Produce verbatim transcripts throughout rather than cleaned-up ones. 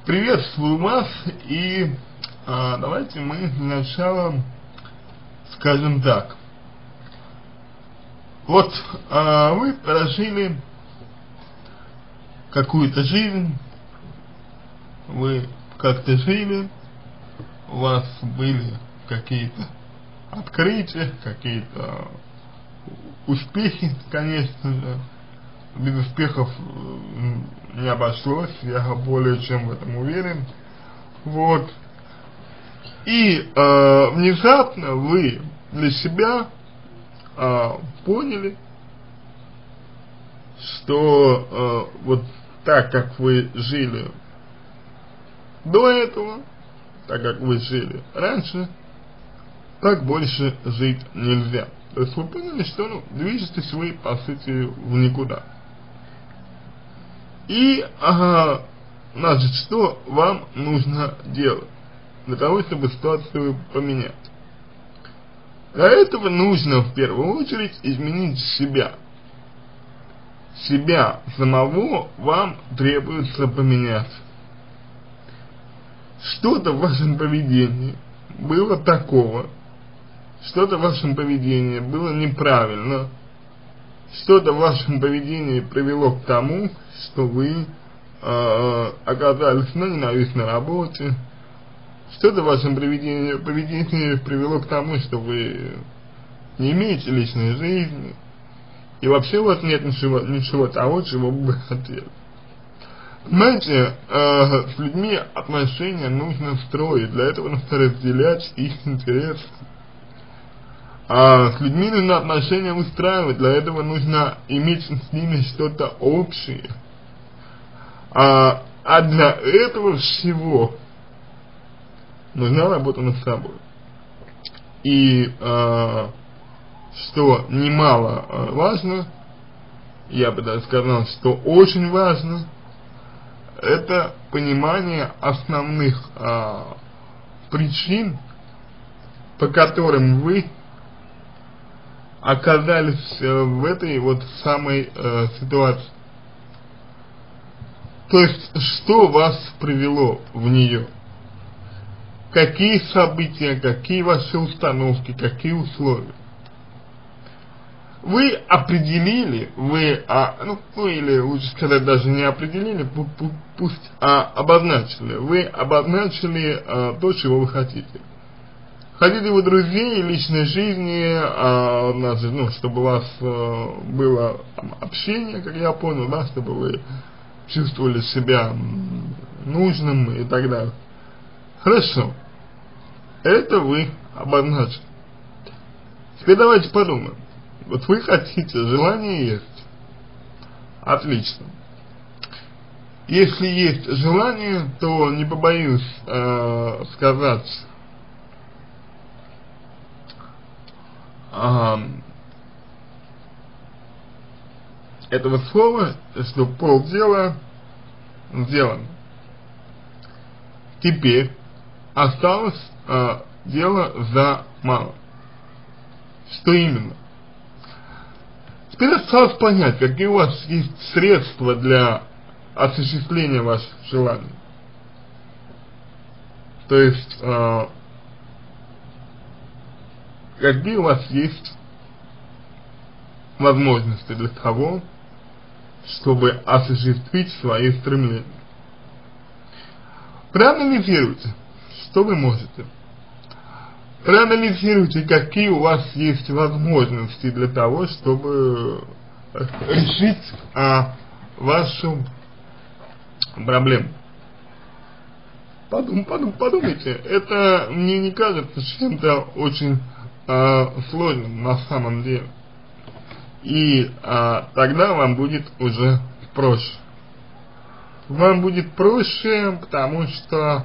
Приветствую вас, и а, давайте мы для начала скажем так. Вот а, вы прожили какую-то жизнь, вы как-то жили, у вас были какие-то открытия, какие-то успехи, конечно же. Без успехов не обошлось, я более чем в этом уверен. Вот. И э, внезапно вы для себя э, поняли, что э, вот так как вы жили до этого, так как вы жили раньше, так больше жить нельзя. То есть вы поняли, что ну, движетесь вы по сути в никуда. И, ага, значит, что вам нужно делать для того, чтобы ситуацию поменять? Для этого нужно в первую очередь изменить себя. Себя самого вам требуется поменять. Что-то в вашем поведении было такого, что-то в вашем поведении было неправильно, что-то в вашем поведении привело к тому, что вы э, оказались на ненавистной работе, что-то в вашем поведении, поведении привело к тому, что вы не имеете личной жизни, и вообще у вас нет ничего, ничего того, чего бы вы хотели. Понимаете, э, с людьми отношения нужно строить, для этого нужно разделять их интересы. А с людьми нужно отношения выстраивать, для этого нужно иметь с ними что-то общее. А, а для этого всего нужна работа над собой. И а, что немало а, важно, я бы даже сказал, что очень важно, это понимание основных а, причин, по которым вы оказались э, в этой вот самой э, ситуации. То есть, что вас привело в нее? Какие события, какие ваши установки, какие условия? Вы определили, вы, а, ну, ну или лучше сказать, даже не определили, пу -пу пусть а, обозначили. Вы обозначили а, то, чего вы хотите. Хотите вы друзей, личной жизни, а, значит, ну, чтобы у вас а, было там, общение, как я понял, да, чтобы вы чувствовали себя нужным и так далее. Хорошо. Это вы обозначили. Теперь давайте подумаем. Вот вы хотите, желание есть. Отлично. Если есть желание, то не побоюсь э, сказать, Ага. этого слова, что полдела сделано. Теперь осталось а, дело за мало. Что именно? Теперь осталось понять, какие у вас есть средства для осуществления ваших желаний. То есть а, какие у вас есть возможности для того, чтобы осуществить свои стремления. Проанализируйте, что вы можете. Проанализируйте, какие у вас есть возможности для того, чтобы решить а, вашу проблему. Подум, подум, подумайте, это мне не кажется чем-то очень а, сложным на самом деле. И а, тогда вам будет уже проще. Вам будет проще, потому что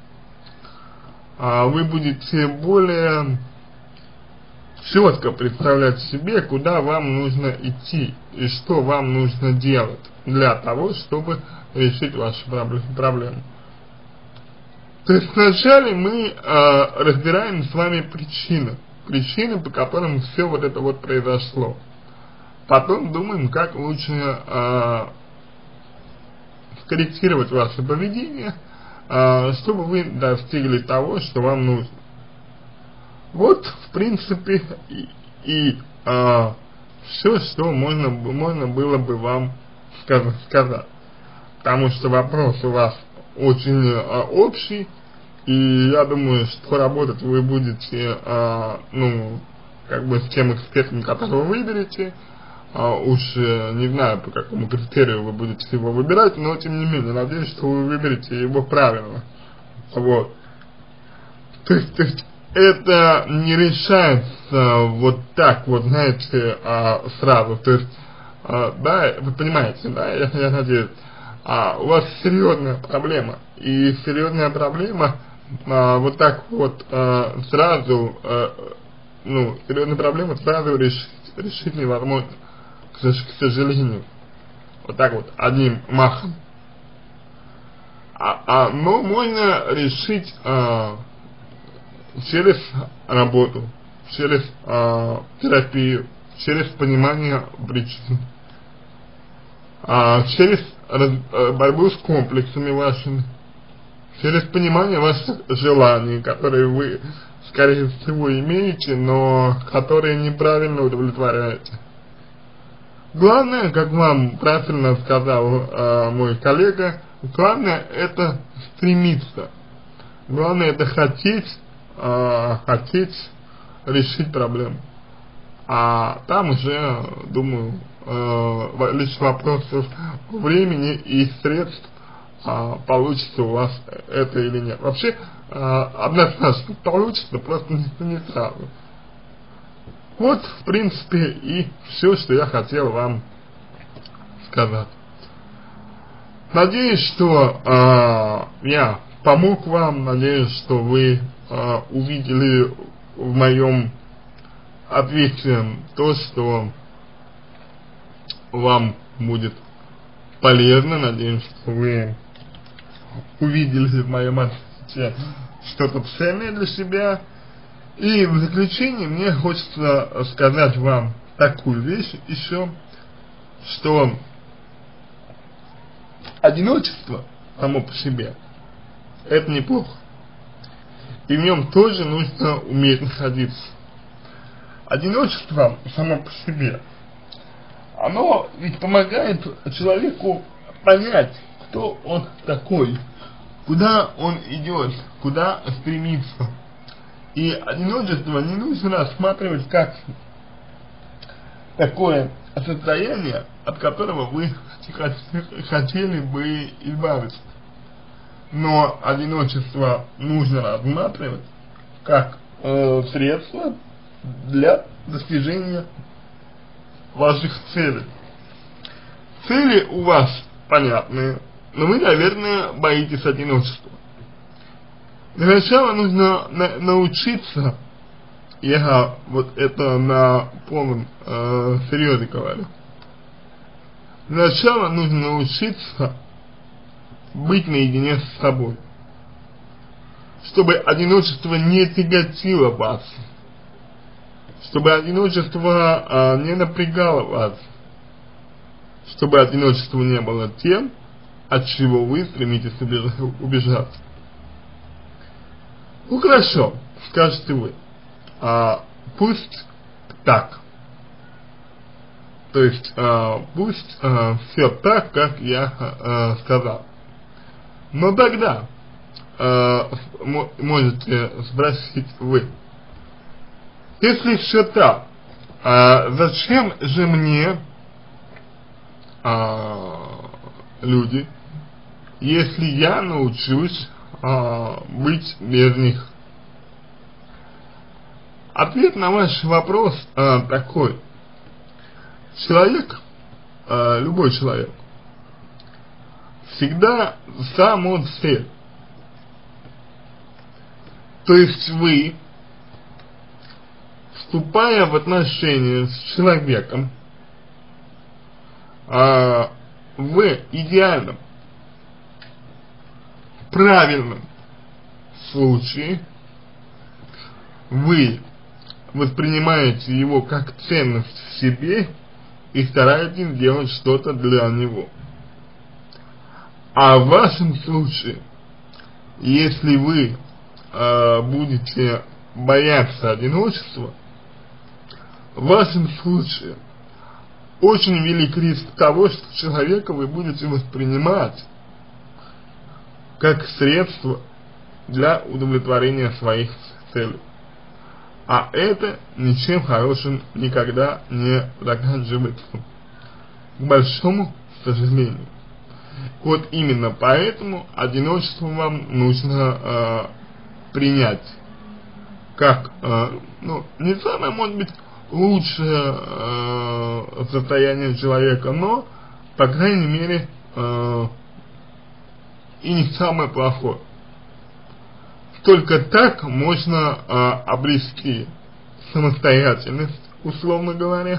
а, вы будете более четко представлять себе, куда вам нужно идти и что вам нужно делать для того, чтобы решить вашу проблему. То есть вначале мы э, разбираем с вами причины, причины, по которым все вот это вот произошло. Потом думаем, как лучше э, скорректировать ваше поведение э, чтобы вы достигли того, что вам нужно. Вот, в принципе, и, и э, все, что можно, можно было бы вам сказать. Потому что вопрос у вас очень э, общий, и я думаю, что работать вы будете, э, ну, как бы с тем экспертом, которого вы выберете. Uh, уж uh, не знаю, по какому критерию вы будете его выбирать, но тем не менее, надеюсь, что вы выберете его правильно. Вот. То есть, то есть это не решается вот так вот, знаете, uh, сразу. То есть, uh, да, вы понимаете, да, я, я надеюсь, uh, у вас серьезная проблема. И серьезная проблема uh, вот так вот uh, сразу, uh, ну, серьезную проблему сразу решить, решить невозможно. К сожалению, вот так вот, одним махом. А, а, но можно решить а, через работу, через а, терапию, через понимание причин, а, через раз, а, борьбу с комплексами вашими, через понимание ваших желаний, которые вы, скорее всего, имеете, но которые неправильно удовлетворяете. Главное, как вам правильно сказал э, мой коллега, главное это стремиться, главное это хотеть, э, хотеть решить проблему, а там уже, думаю, э, лишь вопросов времени и средств, э, получится у вас это или нет. Вообще, э, однозначно получится, просто не, не сразу. Вот, в принципе, и все, что я хотел вам сказать. Надеюсь, что э, я помог вам, надеюсь, что вы э, увидели в моем ответе то, что вам будет полезно. Надеюсь, что вы увидели в моем ответе что-то ценное для себя. И в заключение мне хочется сказать вам такую вещь еще, что одиночество само по себе это неплохо, и в нем тоже нужно уметь находиться. Одиночество само по себе, оно ведь помогает человеку понять, кто он такой, куда он идет, куда стремится. И одиночество не нужно рассматривать как такое состояние, от которого вы хотели бы избавиться. Но одиночество нужно рассматривать как э, средство для достижения ваших целей. Цели у вас понятные, но вы, наверное, боитесь одиночества. Для начала нужно на научиться, я вот это на полном э, серьезе говорю, для начала нужно научиться быть наедине с собой, чтобы одиночество не тяготило вас, чтобы одиночество э, не напрягало вас, чтобы одиночество не было тем, от чего вы стремитесь убежать. Ну хорошо, скажете вы, а, пусть так, то есть а, пусть а, все так, как я а, сказал. Но тогда а, можете спросить вы, если все так, а, зачем же мне а, люди, если я научусь а, быть без них? Ответ на ваш вопрос а, такой. Человек, а, любой человек, всегда сам цель. То есть вы, вступая в отношения с человеком, а, в идеальном, правильном случае вы воспринимаете его как ценность в себе и стараетесь сделать что-то для него. А в вашем случае если вы э, будете бояться одиночества, в вашем случае очень велик риск того, что человека вы будете воспринимать как средство для удовлетворения своих целей. А это ничем хорошим никогда не заканчивается, к большому сожалению. Вот именно поэтому одиночество вам нужно э, принять как, э, ну, не самое, может быть, лучшее э, состояние человека, но, по крайней мере, э, и не самое плохое. Только так можно э, обрести самостоятельность, условно говоря,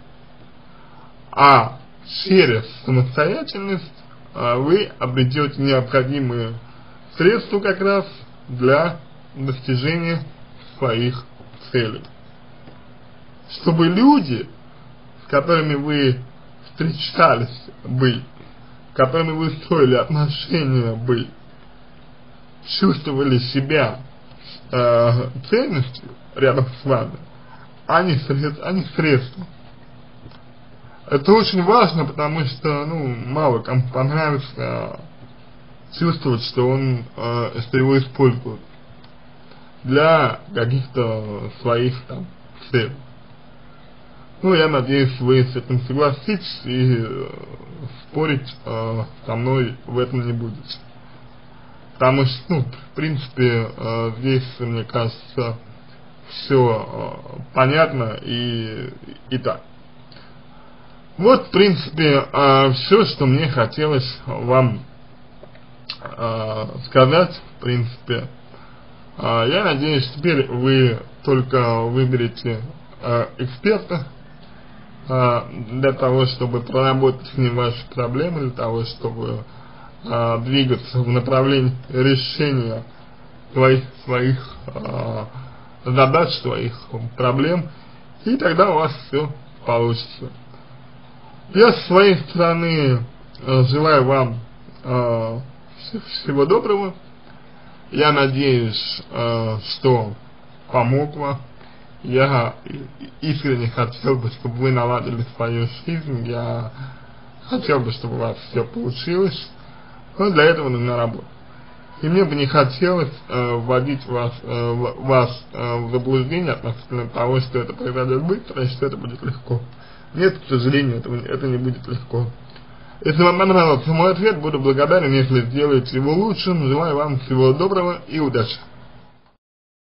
а через самостоятельность э, вы обретете необходимые средства как раз для достижения своих целей. Чтобы люди, с которыми вы встречались бы, с которыми вы строили отношения бы, чувствовали себя э, ценностью рядом с вами, а не, сред, а не средством. Это очень важно, потому что, ну, мало кому понравится чувствовать, что он э, его использует для каких-то своих там целей. Ну, я надеюсь, вы с этим согласитесь и э, спорить э, со мной в этом не будете. Потому что, ну, в принципе, э, здесь, мне кажется, все э, понятно и, и так. Вот, в принципе, э, все, что мне хотелось вам э, сказать, в принципе. Э, я надеюсь, теперь вы только выберете э, эксперта э, для того, чтобы проработать с ним ваши проблемы, для того, чтобы э, двигаться в направлении решения своих, своих э, задач, своих проблем, и тогда у вас все получится. Я с своей стороны э, желаю вам э, всего доброго. Я надеюсь, э, что помог вам. Я искренне хотел бы, чтобы вы наладили свою жизнь. Я хотел бы, чтобы у вас все получилось. Но для этого нужна работа. И мне бы не хотелось э, вводить вас, э, вас э, в заблуждение относительно того, что это произойдет быстро и что это будет легко. Нет, к сожалению, это, это не будет легко. Если вам понравился мой ответ, буду благодарен, если сделаете его лучшим. Желаю вам всего доброго и удачи.